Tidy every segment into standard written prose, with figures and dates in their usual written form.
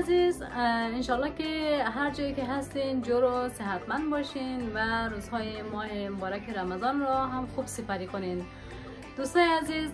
عزیز، انشالله که هر جایی که هستین جور و صحتمند باشین و روزهای ماه مبارک رمضان را هم خوب سپری کنین. دوستای عزیز،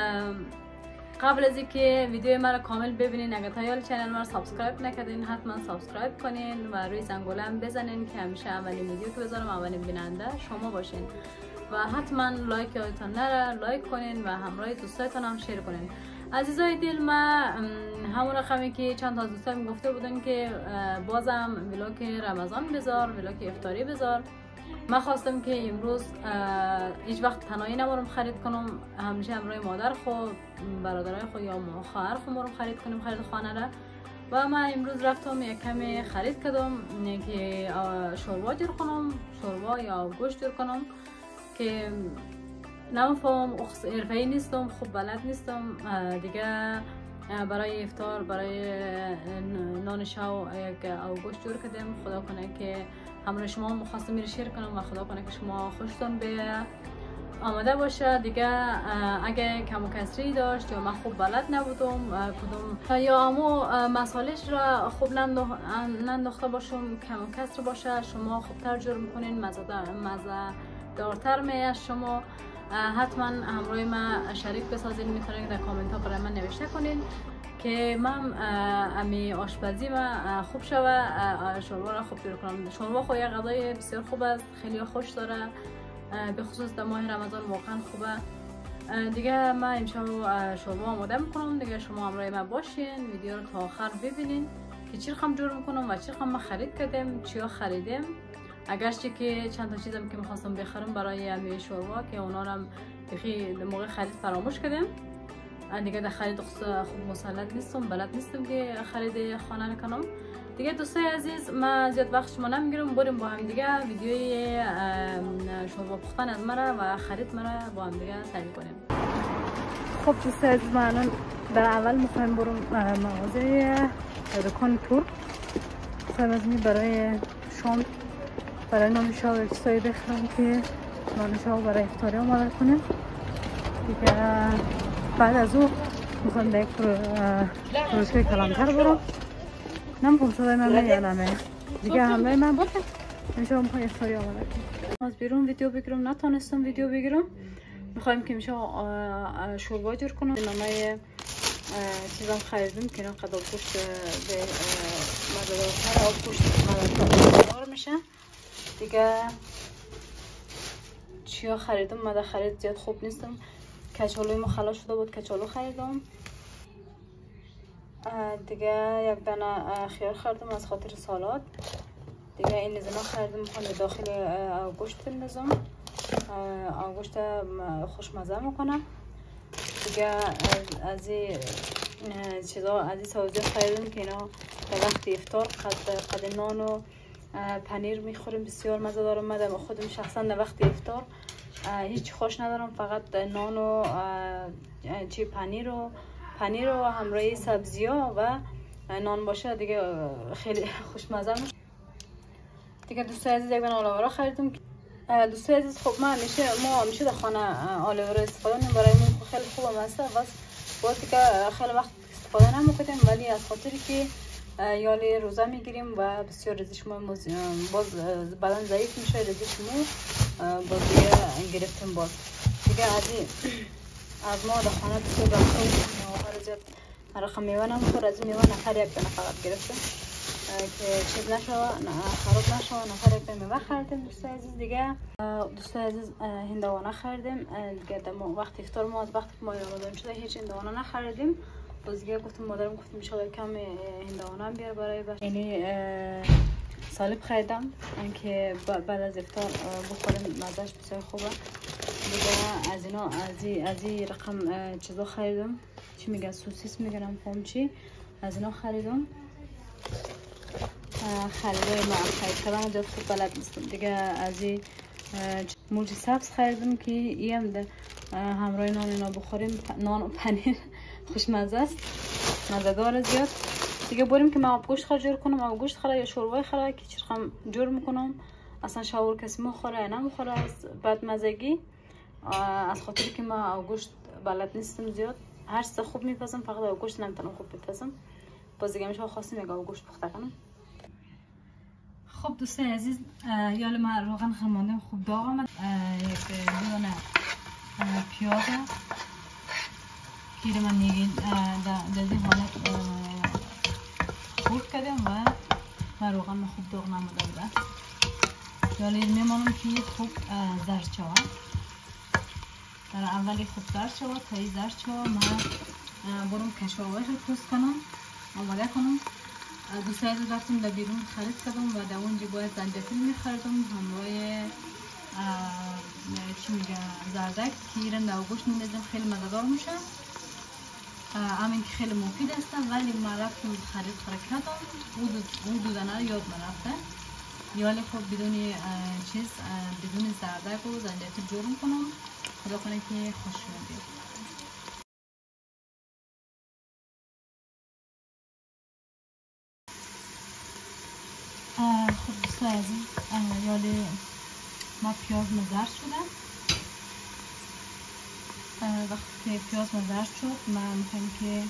قبل از اینکه ویدیو ما را کامل ببینین، اگر تا حالا چنل ما را سابسکرایب نکردین حتما سابسکرایب کنین و روی زنگوله هم بزنین که همیشه اولین ویدیو که بذارم اولین بیننده شما باشین و حتما لایک یادتان نره لایک کنین و همراه دوستایتان هم شیر کنین. عزیزای دل، ما همون رقمی که چند تا دوستایم گفته بودن که بازم ولاگ رمضان بذار، ولاگ افطاری بذار. من خواستم که امروز هیچ وقت تنهایی نبارم خرید کنم، همیشه همراه مادر خود، برادرای خود یا خواهر خود رو خرید کنیم، خرید خانه را. و من امروز رفتم یک کمی خرید کردم که شوربا جور کنم، شوربا یا گوشت جور کنم که نمیفهمم، حرفه‌ای نیستم، خوب بلد نیستم دیگه. برای افطار، برای نان شو یک گوشت جور کردم. خدا کنه که همراه شما مخواستم میره شیر کنم و خدا کنه که شما خوشتون به آماده باشه دیگه. اگه کم و کسری داشت یا من خوب بلد نبودم کدوم یا امو مسالش را خوب ننداخته باشم، کم و کسر باشه، شما خوبتر جور میکنین، مزه دارتر میاد. شما حتما همراه ما شریک بسازین، میتونین در کامنت ها برای من نوشته کنین که من امی آشپزی ما خوب شوه، شوربا را خوب جور کنم. شوربا خود یک غذای بسیار خوب است، خیلی خوش داره، به خصوص در ماه رمضان واقعا خوبه دیگه. من امشب شوربا آماده میکنم دیگه، شما همراه من باشین، ویدیو رو تا آخر ببینین که چی رقم جور میکنم و چی رقم من خرید کردم، چیا خریدم. اگرچه که چند تا چیزم که میخواستم بخرم برای امی شوربا که اونا رو بخی موقع خرید فراموش کردم دیگه. در خرید خوب مسلط نیستم، بلد نیستم که خرید خانه نکنم دیگه. دوستای عزیز، من زیاد وقت شما نمیگیرم، بریم با هم دیگه ویدیوی شوربا پختن از مرا و خرید مرا با هم دیگه سری کنیم. خب دوستای عزیز، من الان در اول میخوایم برم مغازه دکان تور، میخوایم از برای شام، برای نان شو چیزایی بخرم که نان شو برای افطاری آماده کنیم دیگه. بعد از او میخوام به یک فروشگاه کلانتر برم، نمیخوام صدای من میادمه دیگه. همراه من باشید، میشه میخوام افطاری آماده کنیم. از بیرون ویدیو بگیرم نتونستم ویدیو بگیرم، میخوایم که میشه شوربا جور کنم. نامه چیزام خریدم که اینا قداب گوشت به مزدارتر، آب گوشت مزدار میشه دیگه. چیا خریدم؟ من در خرید زیاد خوب نیستم. کچالوی ما خلاص شده بود، کچالو خریدم دیگه. یک دانه خیار خریدم از خاطر سالاد دیگه. این نزنا خریدم، میخوام به داخل گوشت بندازم، گوشت خوشمزه میکنم دیگه. از این چیزا، از این سبزیات خریدم که اینا در وقت افطار قد نان و پنیر میخوریم، بسیار مزه دارم. من خودم شخصا در وقت افطار هیچ خوش ندارم، فقط نان و چی پنیر و همراه سبزی ها و نان باشه دیگه، خیلی خوشمزه میشه دیگه. دوستای عزیز، یک دانه آلوورا خریدم. دوستای عزیز، خب ما همیشه در خانه آلوورا استفاده میکنیم، برای من خیلی خوبه مزه، بس وقتی که خیلی وقت استفاده نمیکنیم، ولی از خاطری که یالی روزه میگیریم و بسیار ریزش ما باز بدن ضعیف میشه، ریزش مو باز دیگه گرفتیم باز دیگه. از ما در خانه بسیار رفته زیاد رقم میوه نمیخور، از این میوه نفر یک دانه فقط گرفتیم که چیز نشوه، خراب نشوه، نفر یک دانه میوه خریدیم. دوستای عزیز دیگه، دوستای عزیز، هندوانه خریدیم دیگه. وقت افطار ما از وقتی که ما رمضان شده هیچ هندوانه نخریدیم، باز دیگه گفتم مادرم گفتم شاید کم هندوانه هم بیار برای بچه، یعنی سالب خریدم که بعد از افطار بخوریم، مزهش بسیار خوبه دیگه. از اینا از این رقم چیزا خریدم، چی میگن، سوسیس میگن، نمیفهم چی، از اینا خریدم. خریدای ما خرید کردم زیاد خوب بلد نیستم دیگه. از این موجی سبز خریدم که این هم همراه نان اینا بخوریم، نان و پنیر خوشمزه است، مزه داره زیاد دیگه. بریم که من آب گوشت جور کنم، آب گوشت خرا یا شوربای خرا که چرخم جور میکنم. اصلا شاور کسی میخوره یا نمیخوره از بد مزگی، از خاطری که ما آب گوشت بلد نیستم زیاد. هر چیز خوب میپزم، فقط آب گوشت نمیتونم خوب بپزم باز دیگه میشه خواستیم یک گوشت پخته کنم. خب دوستای عزیز یال ما روغن خماندم خوب داغ آمد. یک دونه پیاز که من میگین در این حالت خورد کردم و روغن ما خوب داغ نموده بوده. یالی میمانم که خوب زرد شود. در اولی خوب زرد شود تا این زرد شود من برم کشاورش رو پوست کنم آماده کنم. دوستای عزیز رفتم در بیرون خرید کردم و در اونجا باید زنجفیل میخریدم همراه چی میگه زردک که ایران در گوشت میدازم خیلی مزه‌دار میشه. همین که خیلی مفید هستن ولی من رفتم خرید کردم اون دو دانه یاد من رفته. یالی خب بدون چیز بدون زردک و زنجفیل جورم کنم. خدا کنه که خوش بیاد. خب دوستای عزیز یالی ما پیاز مزرد شده. وقتی که پیاز مزرد شد من میخوایم که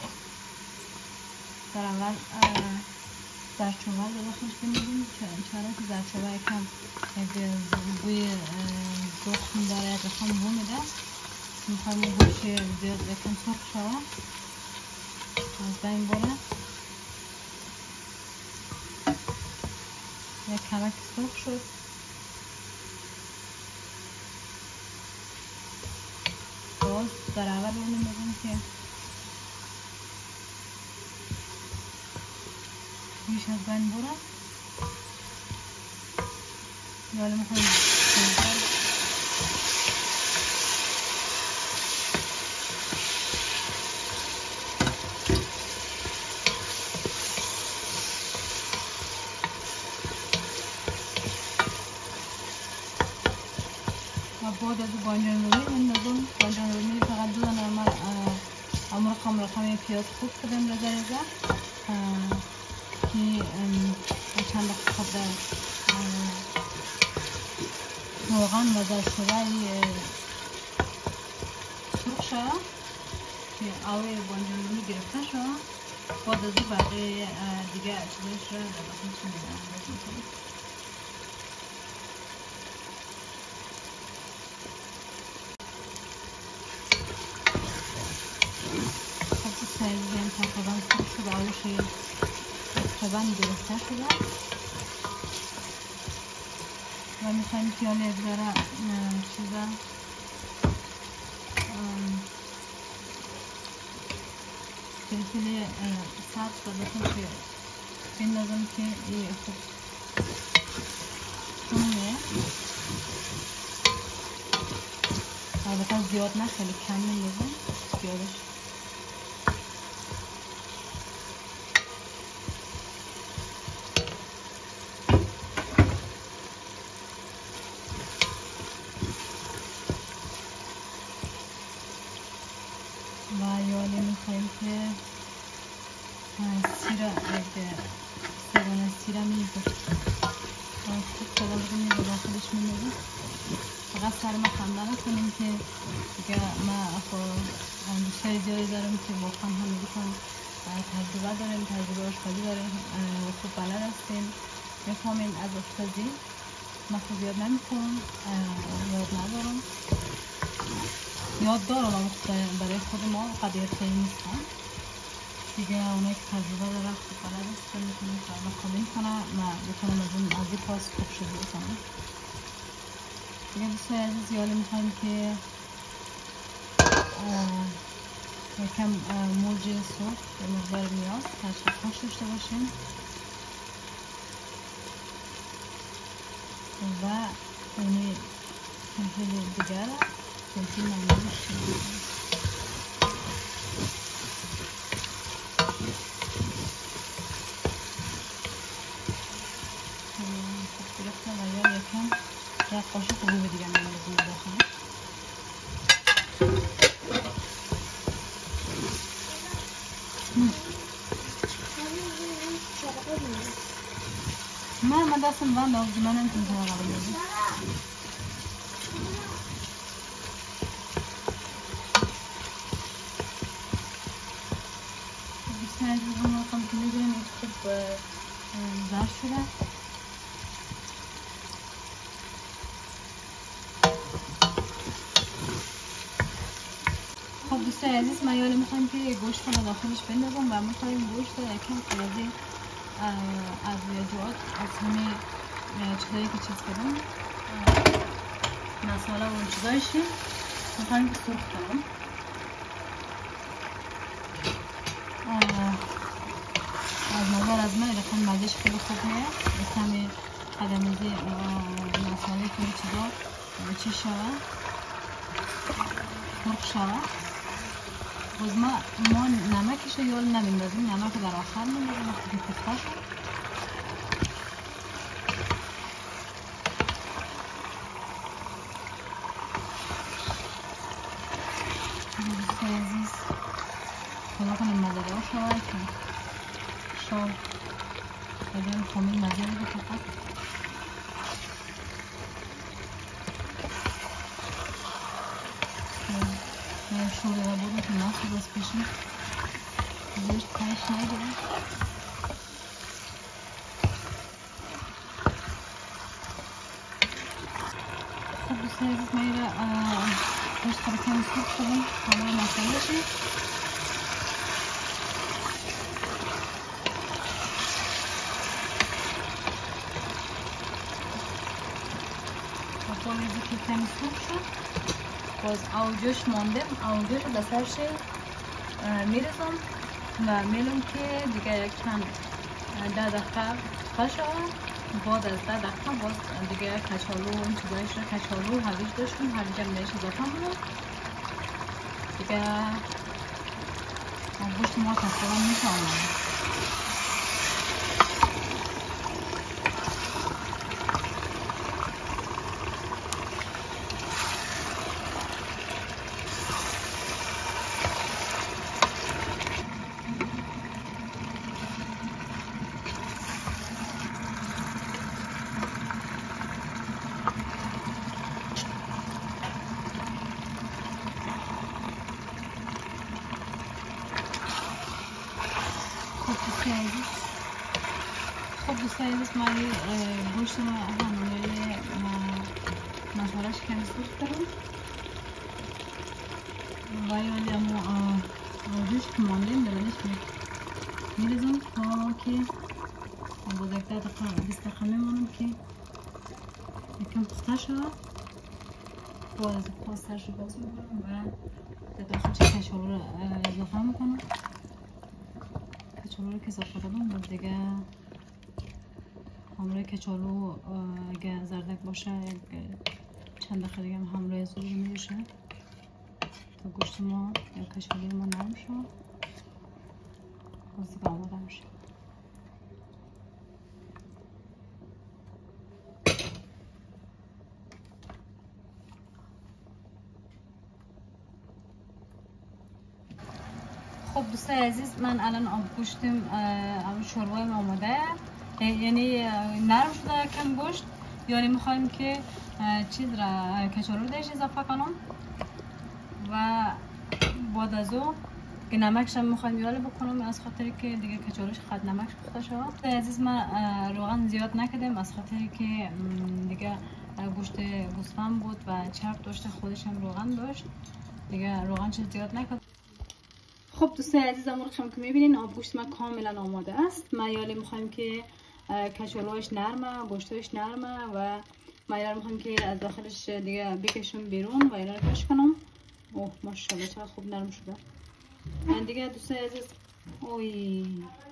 در اول زردچوبه رو داخلش بمیدیم چرا که زردچوبه کم بوی دخم داره یکم بو میده. میخوایم گوشت زیاد یکم سرخ شود از بین بره. یک کمک سرخ شد باز در اول اونو میگم که بیش از بین بره. یالی میخوایم بعد از بانجان رومی اندازم. بانجان رومی فقط دو دانه من رقم پیاز خوب کردم رزه که چند دقیقه خود در روغن و زردچوبه سرخ شد که آوه بانجان رومی گرفته شد. بعد از بقیه دیگه چیزش را در داخلش می‌کنم. سایزیم تقریبا خوب شده آلوش تقریبا گرفته شده و میخوایم که یالی یک ذره چیزا فلفل سبز و داخل که بندازم که این خوب خونیه. البته زیاد نه خیلی کم میندازم زیادش و یالی میخوایم که سیره میگوشت خوب کلا بگیم به داخلش میمیدیم. فقط سر ما خنده نکنیم که دیگه ما دوستای زیادی داریم که واقعا همه کن تجربه داریم، تجربه آشپزی داریم، خوب بلد هستیم، میفهمیم از آشپزی. من خوب یاد نمیکنم، یاد ندارم، یاد دارم اما برای خود ما قدیه خیلی نیستم دیگه. اونایی که تجربه داره خوب بلد هستن میتونیم فرما کامل کنم و بتونم از این پاس خوب شده بکنم دیگه. دوستای عزیز یالی میخوایم که یکم موج سرخ به مقدار میاد تا خوش داشته باشیم و اونی فلفل دیگر فلفل نمیدوش خوب گرفته و یا یکم یک قاشق روب دیگر نمیدوزیم داخل. من دستم بند آفزی من نمیتونم کنم قبل بزیم بیشتر از بزیم رقم شده. خب دوستای عزیز ما یالی میخوایم که گوشت رو داخلش بندازم و میخوایم گوشت یکم خلاصی از جوات از همه چیزایی که چیز کردم مساله و چیزایشی میخوایم که سرخ کنم. از نظر از من رقم مزهش خیلی خوب میاد. کمی قدمیزی مساله کلی چیزا چی شود سرخ شود. باز ما نمکش رو یال نمیندازیم، نمک رو در آخر میندازیم وقتی که پخته شد. دوستای عزیز خدا کنیم مزه‌دار شود که شام خیلی خامی مزه بده فقط. شوره را بودم که ناسی باز پیشیم زشت تایش نگیرم. خب دوستای عزیز ما ایره گوشت رو کمی سرخ شدیم همه مساله شد. با میزی که کمی سرخ شد باز آوجوش مانده، آوجوش رو بسرش میرسم و میلم که دیگه یک چند 10 دقیقه پخته بعد از 10 دقیقه باز دیگه کچالو و این چیزایش رو کچالو هویج داشتیم هویج هم بهش اضافه میکنم دیگه گوشت ما تقریبا میشه آمده. خب دوستای عزیز ما گوشت ما همونه مسالهش کمی سرخ کردم و یالی امو آجوش که ماندیم درانش میریزم تا که باز یک 10 دقیقه 20 دقیقه میمونم که یکم پخته شود. باز سرش رو باز میکنم و داخلش کچالو رو اضافه میکنم. کچالو رو که اضافه دادم باز دیگه همراه کچالو اگه زردک باشه چند دقیقه دیگه همراه زوج میشه تا گوشت ما یا کچالو ما نرم شد باز دیگه آماده میشه. خب دوستای عزیز من الان آب گوشتم شوربایم آماده، یعنی نرم شده کم گوشت، یعنی میخوایم که چیز را کچالو رو درش اضافه کنم و بعد از او که نمکش هم میخوایم یاله بکنم از خاطری که دیگه کچالوش خط نمک پخته شد. عزیز من روغن زیاد نکردم از خاطری که دیگه گوشت گوسفند بود و چرب داشته خودش هم روغن داشت دیگه روغن چیز زیاد نکردم. خب دوستای عزیزم رو شما که میبینین آب گوشت ما کاملا آماده است. ما یالی میخوایم که کچالوش نرمه، گوشتش نرمه و ما یالی میخوایم که از داخلش دیگه بکشم بیرون و یالی کش کنم. اوه ماشاءالله چقدر خوب نرم شده. من دیگه دوستای عزیز اوی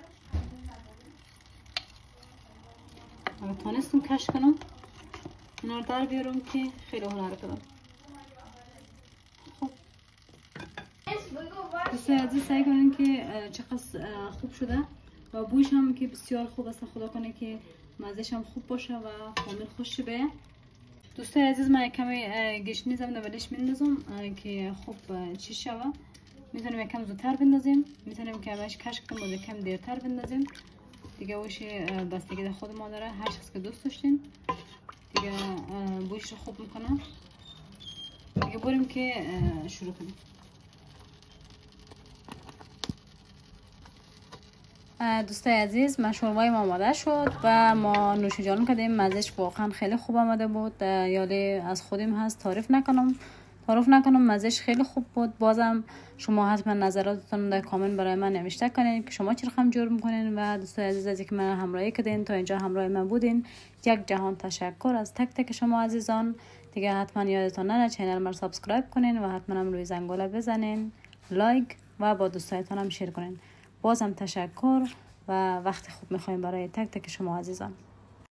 اگه تانستم کش کنم اینا رو در بیارم که خیلی هنر کردم. خب دوستای عزیز سعی کنین که چقدر خوب شده و بویش هم که بسیار خوب است. خدا کنه که مزهش هم خوب باشه و کامل خوش به. دوستای عزیز من کمی گشنیز هم دبلش میندازم که خوب چی شوه. میتونیم یکم زودتر بندازیم، میتونیم که همش کش کنیم و یکم دیرتر بندازیم دیگه. وش بستگی خود ما داره، هر چیز که دوست داشتین دیگه بویش رو خوب میکنه. دیگه بریم که شروع کنیم. دوستای عزیز، مشروبای ما آماده شد و ما نوش جان کردیم. مزهش واقعا خیلی خوب آمده بود. یالی از خودم هست تعریف نکنم مزهش خیلی خوب بود. بازم شما حتما نظراتتون در کامنت برای من نوشته کنین که شما چی رقم جور میکنین. و دوستای عزیز از اینکه من همراهی کردین تا اینجا همراه من بودین، یک جهان تشکر از تک تک شما عزیزان. دیگه حتما یادتون نره چینل ما رو سابسکرایب کنین و حتما هم روی زنگوله بزنین، لایک و با دوستایتان هم شیر کنین. بازم تشکر و وقت خوب میخوایم برای تک تک شما عزیزان.